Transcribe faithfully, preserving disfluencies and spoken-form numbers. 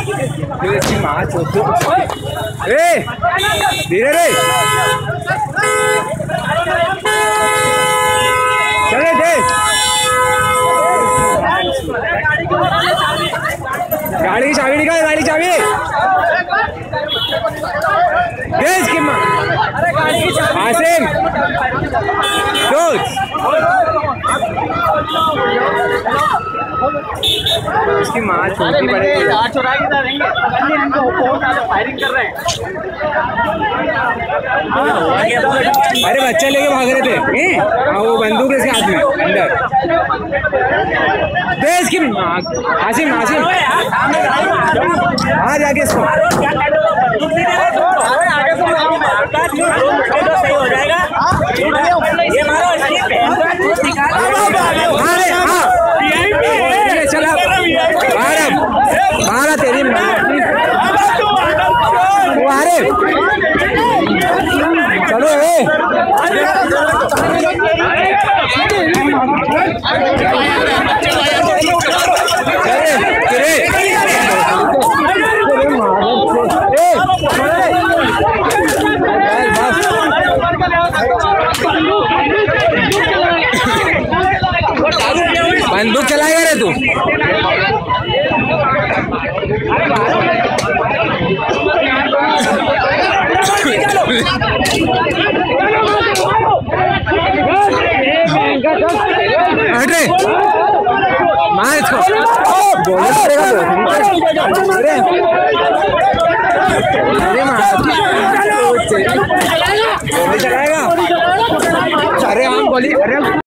धीरे रे चले दे गाड़ी की चाबी निकाल गाड़ी की चाबी दे इसकी माँ आसिम इसकी माँ छोटी पड़ेगी फायरिंग कर रहे हैं। अरे बच्चे लेके भाग रहे थे हाँ वो बंदूक इसके हाथ में अंदर दे इसकी आसिम आसिम हाँ जाके इसको सही हो जाएगा ये मारो चला बारह बारह तेरी अरे चलो बंदूक चलाएगा रे तू हट रे मार इसको बोले पड़ेगा अरे अरे मार चलाएगा अरे हम बोली अरे